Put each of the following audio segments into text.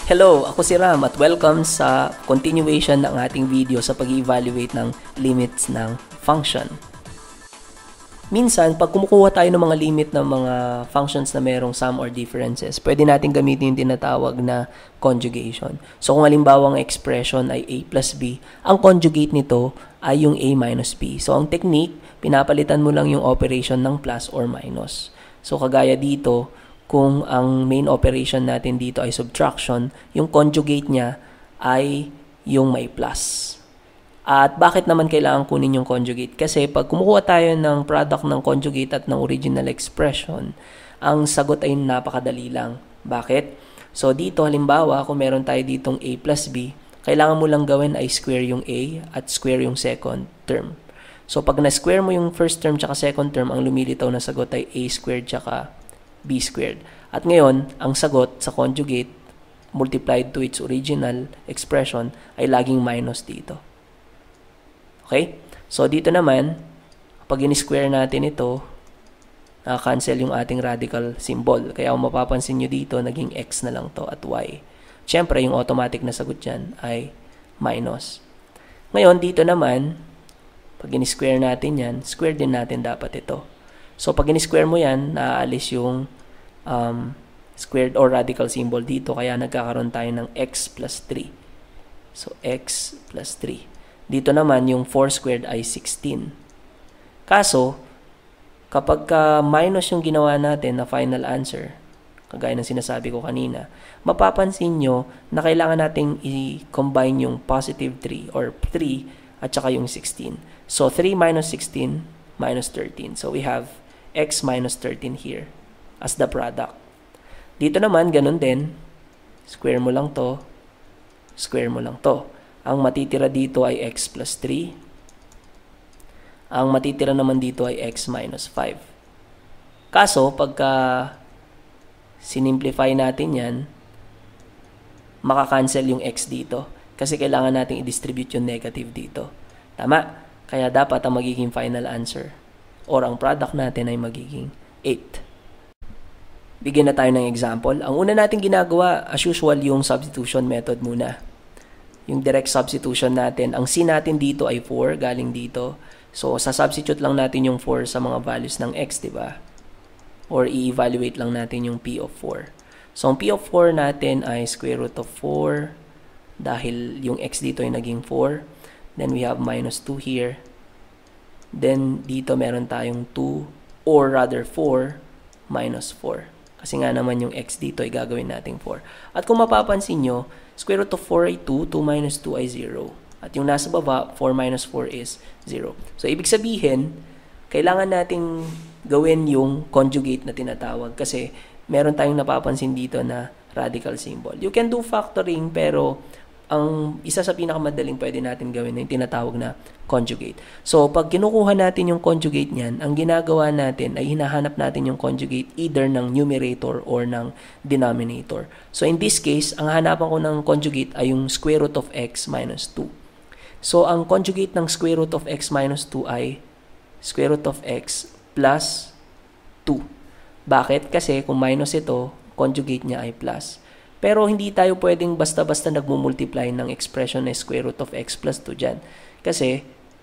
Hello, ako si Ram at welcome sa continuation ng ating video sa pag-evaluate ng limits ng function. Minsan, pag kumukuha tayo ng mga limit ng mga functions na merong sum or differences, pwede natin gamitin yung tinatawag na conjugation. So, kung halimbawa ang expression ay a plus b, ang conjugate nito ay yung a minus b. So, ang technique, pinapalitan mo lang yung operation ng plus or minus. So, kagaya dito, kung ang main operation natin dito ay subtraction, yung conjugate niya ay yung may plus. At bakit naman kailangan kunin yung conjugate? Kasi pag kumukuha tayo ng product ng conjugate at ng original expression, ang sagot ay napakadali lang. Bakit? So dito halimbawa, kung meron tayo ditong a plus b, kailangan mo lang gawin ay square yung a at square yung second term. So pag na-square mo yung first term tsaka second term, ang lumilitaw na sagot ay a squared tsaka b squared. At ngayon, ang sagot sa conjugate multiplied to its original expression ay laging minus dito. Okay? So, dito naman, pag in-square natin ito, cancel yung ating radical symbol. Kaya kung mapapansin nyo dito, naging x na lang to at y. Siyempre, yung automatic na sagot dyan ay minus. Ngayon, dito naman, pag in-square natin yan, square din natin dapat ito. So, pag in-square mo yan, naaalis yung squared or radical symbol dito. Kaya nagkakaroon tayo ng x plus 3. So, x plus 3. Dito naman, yung 4 squared ay 16. Kaso, kapag minus yung ginawa natin na final answer, kagaya ng sinasabi ko kanina, mapapansin nyo na kailangan nating i-combine yung positive 3 or 3 at saka yung 16. So, 3 minus 16 minus 13. So, we have x minus 13 here as the product. Dito naman, ganun din. Square mo lang to. Square mo lang to. Ang matitira dito ay x plus 3. Ang matitira naman dito ay x minus 5. Kaso, pagka sinimplify natin yan, makakancel yung x dito. Kasi kailangan natin i-distribute yung negative dito. Tama? Kaya dapat ang magiging final answer or ang product natin ay magiging 8. Bigyan na tayo ng example. Ang una natin ginagawa, as usual, yung substitution method muna. Yung direct substitution natin. Ang c natin dito ay 4, galing dito. So, sa-substitute lang natin yung 4 sa mga values ng x, diba? Or i-evaluate lang natin yung p of 4. So, ang p of 4 natin ay square root of 4. Dahil yung x dito ay naging 4. Then, we have minus 2 here. Then, dito meron tayong 2, or rather 4, minus 4. Kasi nga naman yung x dito ay gagawin nating 4. At kung mapapansin nyo, square root of 4 ay 2, 2 minus 2 ay 0. At yung nasa baba, 4 minus 4 is 0. So, ibig sabihin, kailangan nating gawin yung conjugate na tinatawag kasi meron tayong napapansin dito na radical symbol. You can do factoring pero ang isa sa pinakamadaling pwede natin gawin na yung tinatawag na conjugate. So, pag kinukuha natin yung conjugate niyan, ang ginagawa natin ay hinahanap natin yung conjugate either ng numerator or ng denominator. So, in this case, ang hanapan ko ng conjugate ay yung square root of x minus 2. So, ang conjugate ng square root of x minus 2 ay square root of x plus 2. Bakit? Kasi kung minus ito, conjugate niya ay plus. Pero hindi tayo pwedeng basta-basta nagmumultiply ng expression na square root of x plus 2 dyan. Kasi,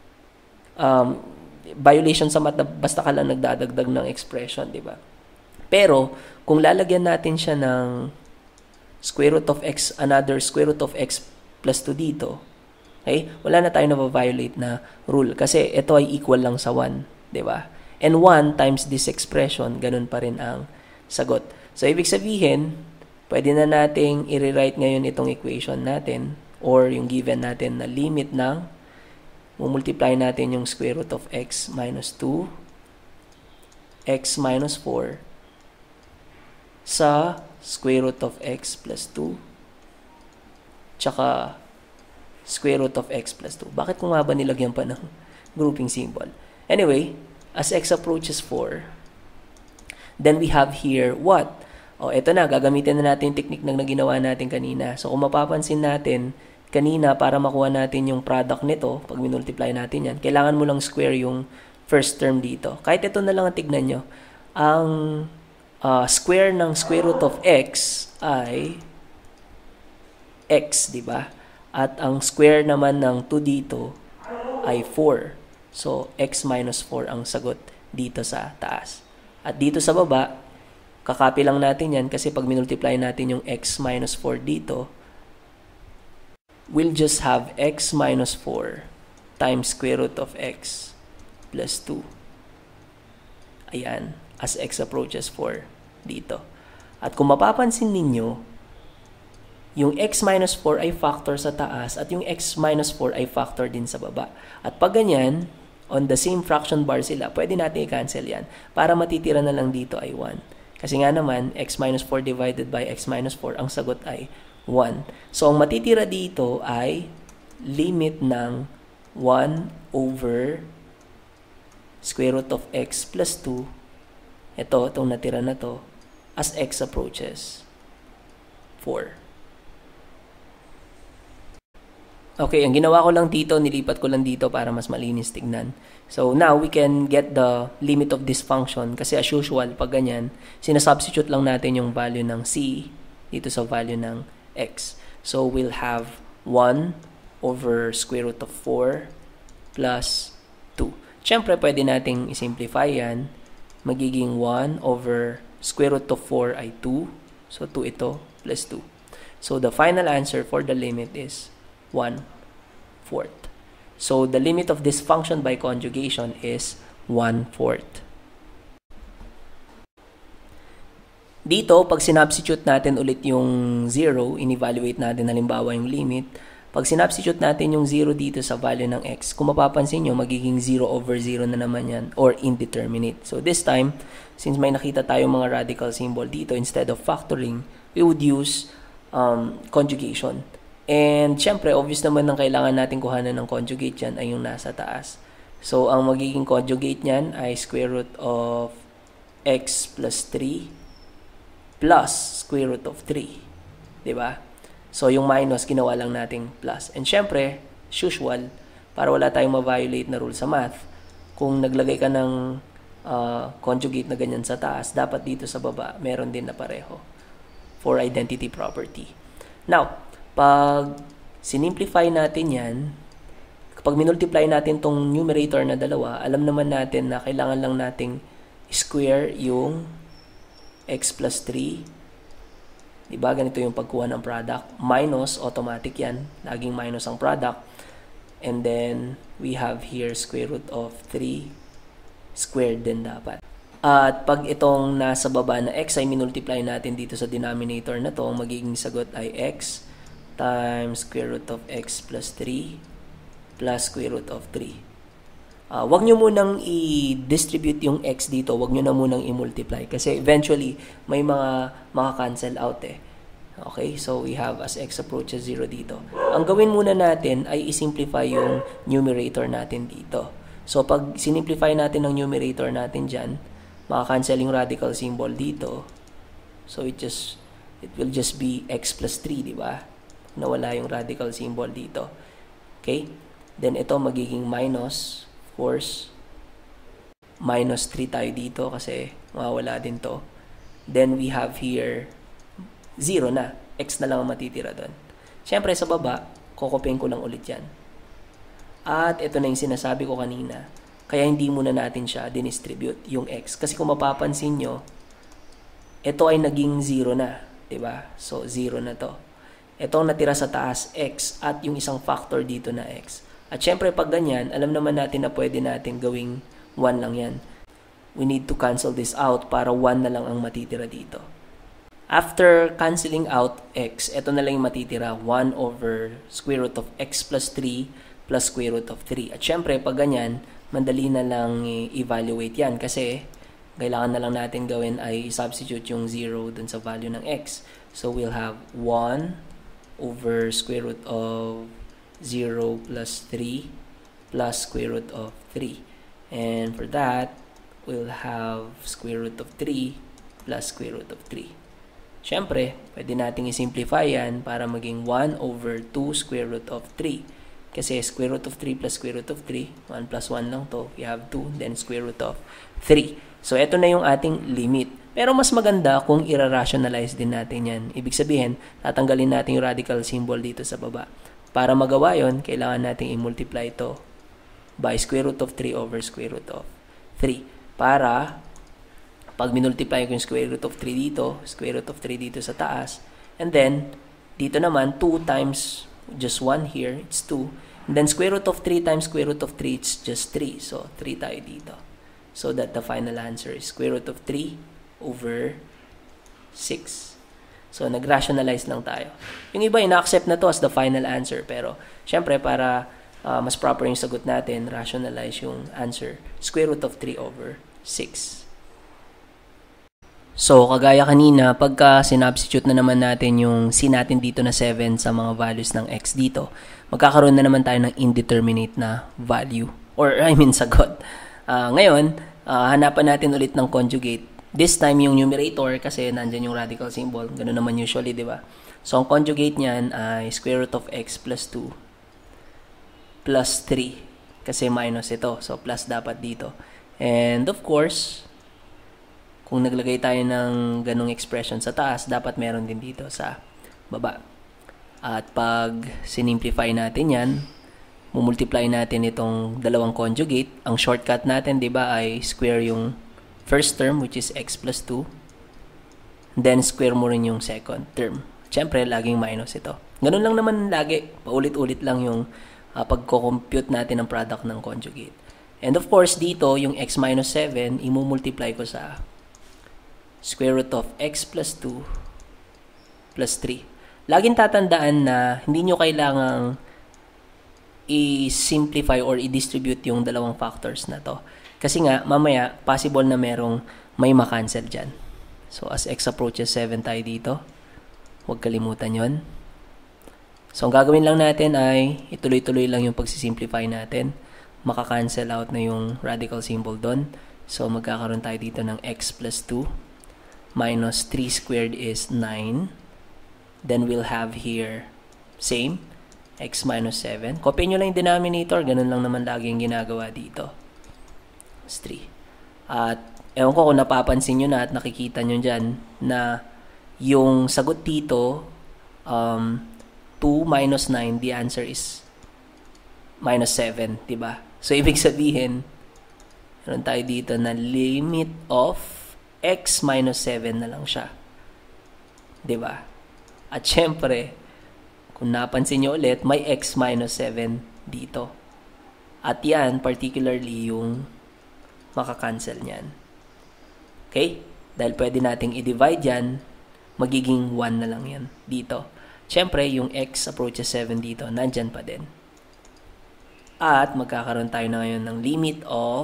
violation sa math na basta ka lang nagdadagdag ng expression, di ba? Pero, kung lalagyan natin siya ng square root of x, another square root of x plus 2 dito, okay? Wala na tayo na-violate na rule. Kasi, ito ay equal lang sa 1, di ba? And 1 times this expression, ganun pa rin ang sagot. So, ibig sabihin, pwede na nating i-rewrite ngayon itong equation natin or yung given natin na limit ng multiply natin yung square root of x minus 2, x minus 4 sa square root of x plus 2 tsaka square root of x plus 2. Bakit kung nga ba nilagyan pa ng grouping symbol? Anyway, as x approaches 4, then we have here what? O, eto na, gagamitin na natin yung technique na ginawa natin kanina. So, kung mapapansin natin, kanina, para makuha natin yung product nito, pag minultiply natin yan, kailangan mo lang square yung first term dito. Kahit ito na lang ang tignan nyo. Ang square ng square root of x ay x, di ba? At ang square naman ng 2 dito ay 4. So, x minus 4 ang sagot dito sa taas. At dito sa baba, kakopy lang natin yan kasi pag minultiply natin yung x minus 4 dito, we'll just have x minus 4 times square root of x plus 2. Ayan, as x approaches 4 dito. At kung mapapansin ninyo, yung x minus 4 ay factor sa taas at yung x minus 4 ay factor din sa baba. At pag ganyan, on the same fraction bar sila, pwede natin i-cancel yan para matitira na lang dito ay 1. Kasi nga naman, x minus 4 divided by x minus 4, ang sagot ay 1. So, ang matitira dito ay limit ng 1 over square root of x plus 2. Itong natira na to, as x approaches 4. Okay, ang ginawa ko lang dito, nilipat ko lang dito para mas malinis tignan. So, now we can get the limit of this function kasi as usual, pag ganyan, sinasubstitute lang natin yung value ng c dito sa value ng x. So, we'll have 1 over square root of 4 plus 2. Siyempre, pwede nating isimplify yan. Magiging 1 over square root of 4 ay 2. So, 2 ito plus 2. So, the final answer for the limit is 1/4. So, the limit of this function by conjugation is 1/4. Dito, pag sinubstitute natin ulit yung 0, in-evaluate natin halimbawa yung limit. Pag sinubstitute natin yung 0 dito sa value ng x, kung mapapansin nyo, magiging 0 over 0 na naman yan, or indeterminate. So, this time, since may nakita tayong mga radical symbol dito, instead of factoring, we would use conjugation. And, syempre, obvious naman ng kailangan natin kuhanan ng conjugate yan ay yung nasa taas. So, ang magiging conjugate nyan ay square root of x plus 3 plus square root of 3. Diba? So, yung minus, ginawa lang nating plus. And, syempre, as usual, para wala tayong ma-violate na rule sa math, kung naglagay ka ng conjugate na ganyan sa taas, dapat dito sa baba, meron din na pareho for identity property. Now, pag sinimplify natin yan, kapag minultiply natin tong numerator na dalawa, alam naman natin na kailangan lang nating square yung x plus 3. Diba? Ganito yung pagkuha ng product. Minus, automatic yan. Laging minus ang product. And then, we have here square root of 3 squared din dapat. At pag itong nasa baba na x ay minultiply natin dito sa denominator na to, magiging sagot ay x times square root of x plus 3 plus square root of 3. Wag nyo munang i-distribute yung x dito, wag nyo na munang i-multiply kasi eventually may mga maka-cancel out eh. Okay, so we have as x approaches 0 dito. Ang gawin muna natin ay i-simplify yung numerator natin dito. So pag sinimplify natin ang numerator natin dyan, maka-cancel yung radical symbol dito. So it will just be x plus 3, di ba? Nawala yung radical symbol dito. Okay? Then ito magiging minus, of course, minus 3 tayo dito kasi mawawala din to. Then we have here 0 na. X na lang ang matitira doon. Siyempre sa baba, kokopyahin ko lang ulit yan. At ito na yung sinasabi ko kanina. Kaya hindi muna natin siya dinistribute, yung x. Kasi kung mapapansin nyo, ito ay naging 0 na. Diba? So, 0 na to. Ito ang natira sa taas, x, at yung isang factor dito na x. At syempre, pag ganyan, alam naman natin na pwede natin gawing 1 lang yan. We need to cancel this out para 1 na lang ang matitira dito. After canceling out x, ito na lang yung matitira, 1 over square root of x plus 3 plus square root of 3. At syempre, pag ganyan, mandali na lang i-evaluate yan kasi kailangan na lang natin gawin ay substitute yung 0 dun sa value ng x. So, we'll have 1 over square root of 0 plus 3 plus square root of 3. And for that, we'll have square root of 3 plus square root of 3. Siyempre, pwede nating i-simplify yan para maging 1 over 2 square root of 3. Kasi square root of 3 plus square root of 3, 1 plus 1 lang to. We have 2, then square root of 3. So, ito na yung ating limit Pero mas maganda kung i-rationalize din natin yan. Ibig sabihin, tatanggalin natin yung radical symbol dito sa baba. Para magawa yon, kailangan natin i-multiply ito by square root of 3 over square root of 3. Para, pag minultiply ko yung square root of 3 dito, square root of 3 dito sa taas, and then, dito naman, 2 times just 1 here, it's 2. And then, square root of 3 times square root of 3, it's just 3. So, 3 tayo dito. So that the final answer is square root of 3 over 6. So, nag-rationalize lang tayo. Yung iba, ina-accept na to as the final answer. Pero, syempre, para mas proper yung sagot natin, rationalize yung answer. Square root of 3 over 6. So, kagaya kanina, pagka sinubstitute na naman natin yung c natin dito na 7 sa mga values ng x dito, magkakaroon na naman tayo ng indeterminate na value. Or, sagot. Ngayon, hanapan natin ulit ng conjugate. This time, yung numerator, kasi nandyan yung radical symbol. Ganun naman usually, di ba? So, ang conjugate niyan ay square root of x plus 2 plus 3. Kasi minus ito. So, plus dapat dito. And, of course, kung naglagay tayo ng ganung expression sa taas, dapat meron din dito sa baba. At pag sinimplify natin yan, mumultiply natin itong dalawang conjugate. Ang shortcut natin, di ba, ay square yung first term, which is x plus 2. Then, square mo rin yung second term. Siyempre, laging minus ito. Ganun lang naman lagi. Paulit-ulit lang yung pagko-compute natin ng product ng conjugate. And of course, dito, yung x minus 7, imumultiply ko sa square root of x plus 2 plus 3. Laging tatandaan na hindi nyo kailangang i-simplify or i-distribute yung dalawang factors na to. Kasi nga, mamaya, possible na may makancel dyan. So, as x approaches 7 tayo dito, huwag kalimutan yon. So, ang gagawin lang natin ay ituloy-tuloy lang yung pagsisimplify natin. Makakancel out na yung radical symbol doon. So, magkakaroon tayo dito ng x plus 2 minus 3 squared is 9. Then, we'll have here, same, x minus 7. Copy nyo lang yung denominator. Ganun lang naman lagi yung ginagawa dito. 3. At ewan ko kung napapansin nyo na at nakikita nyo dyan na yung sagot dito, 2 minus 9, the answer is minus 7, diba? So, ibig sabihin, meron tayo dito na limit of x minus 7 na lang siya. Diba? At syempre, kung napansin nyo ulit, may x minus 7 dito. At yan, particularly yung makakancel niyan. Okay? Dahil pwede nating i-divide yan, magiging 1 na lang yan dito. Siyempre, yung x approaches 7 dito, nandyan pa din. At magkakaroon tayo na ngayon ng limit of,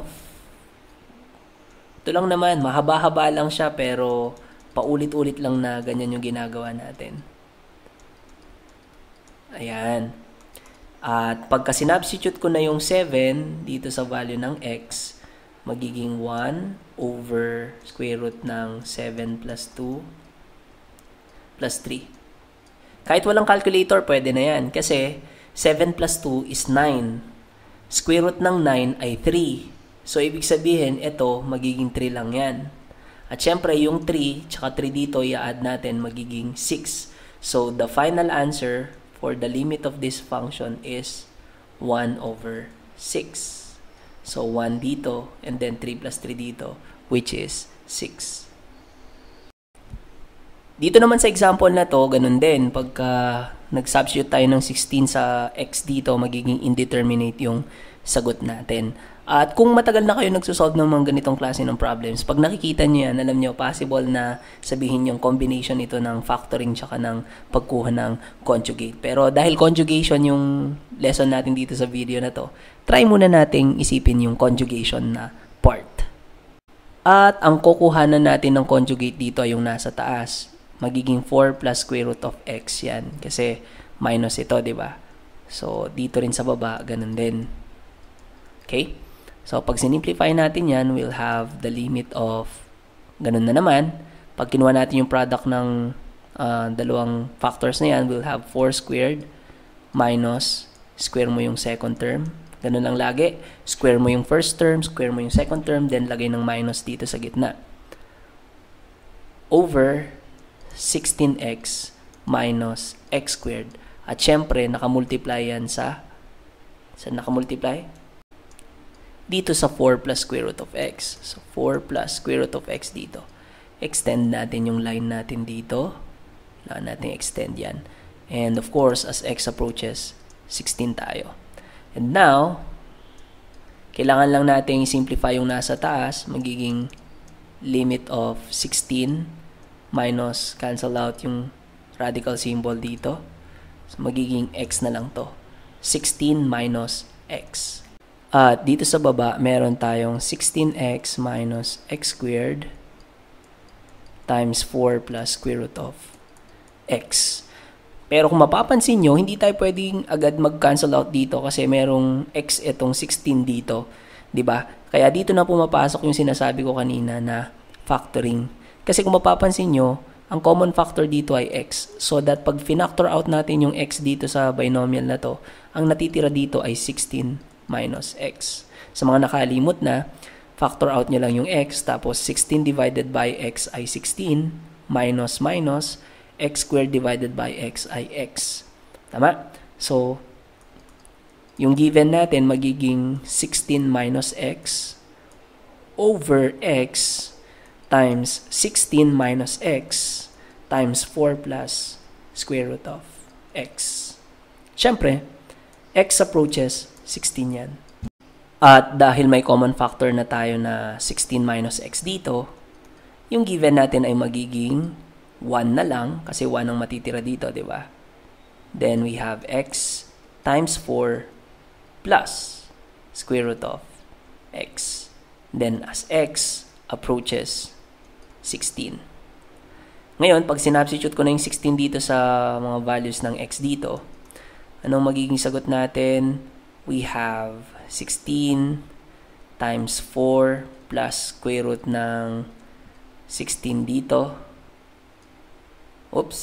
ito lang naman, mahaba-haba lang siya, pero paulit-ulit lang na ganyan yung ginagawa natin. Ayan. At pagka sinubstitute ko na yung 7 dito sa value ng x, magiging 1 over square root ng 7 plus 2 plus 3. Kahit walang calculator, pwede na yan. Kasi 7 plus 2 is 9. Square root ng 9 ay 3. So, ibig sabihin, ito, magiging 3 lang yan. At syempre, yung 3, tsaka 3 dito, i-add natin, magiging 6. So, the final answer for the limit of this function is 1 over 6. So, 1 dito, and then 3 plus 3 dito, which is 6. Dito naman sa example na to, ganun din. Pagka nag-substitute tayo ng 16 sa x dito, magiging indeterminate yung sagot natin. At kung matagal na kayo nagsosolve ng mga ganitong klase ng problems, pag nakikita nyo yan, alam nyo, possible na sabihin yung combination ito ng factoring tsaka ng pagkuha ng conjugate. Pero dahil conjugation yung lesson natin dito sa video na to, try muna nating isipin yung conjugation na part. At ang kukuhanan natin ng conjugate dito ay yung nasa taas. Magiging 4 plus square root of x yan. Kasi minus ito, di ba? So, dito rin sa baba, ganun din. Okay? So, pag sinimplify natin yan, we'll have the limit of, ganun na naman. Pag kinuha natin yung product ng dalawang factors na yan, we'll have 4 squared minus, square mo yung second term. Ganun lang lagi. Square mo yung first term, square mo yung second term, then lagay ng minus dito sa gitna. over 16x minus x squared. At syempre, nakamultiply yan sa nakamultiply? Dito sa 4 plus square root of x. So, 4 plus square root of x dito. Extend natin yung line natin dito. Kailangan natin extend yan. And of course, as x approaches, 16 tayo. And now, kailangan lang natin simplify yung nasa taas. Magiging limit of 16 minus cancel out yung radical symbol dito. So, magiging x na lang to. 16 minus x. At dito sa baba, meron tayong 16x minus x squared times 4 plus square root of x. Pero kung mapapansin nyo, hindi tayo pwedeng agad mag-cancel out dito kasi merong x itong 16 dito. 'Di ba? Kaya dito na pumapasok yung sinasabi ko kanina na factoring. Kasi kung mapapansin nyo, ang common factor dito ay x. So that pag finactor out natin yung x dito sa binomial na to, ang natitira dito ay 16 minus x. Sa mga nakalimot na, factor out nyo lang yung x, tapos 16 divided by x ay 16, minus minus, x squared divided by x ay x. Tama? So, yung given natin magiging 16 minus x over x times 16 minus x times 4 plus square root of x. Siyempre, x approaches 16 yan. At dahil may common factor na tayo na 16 minus x dito, yung given natin ay magiging 1 na lang kasi 1 ang matitira dito, di ba? Then we have x times 4 plus square root of x. Then as x approaches 16. Ngayon, pag sinubstitute ko na yung 16 dito sa mga values ng x dito, anong magiging sagot natin? We have 16 times 4 plus square root ng 16 dito. Oops.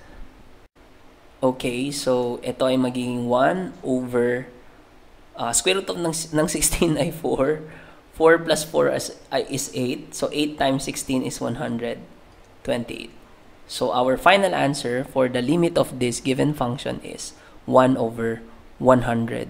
Okay, so ito ay magiging 1 over square root of ng 16 ay 4. 4 plus 4 is 8. So 8 times 16 is 128. So our final answer for the limit of this given function is 1 over 128.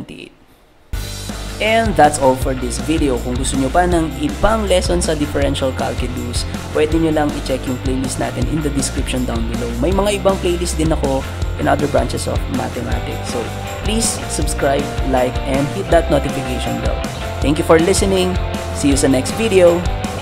And that's all for this video. Kung gusto nyo pa ng ibang lesson sa differential calculus, pwede nyo lang i-check yung playlist natin in the description down below. May mga ibang playlist din ako in other branches of mathematics. So please subscribe, like, and hit that notification bell. Thank you for listening. See you sa next video.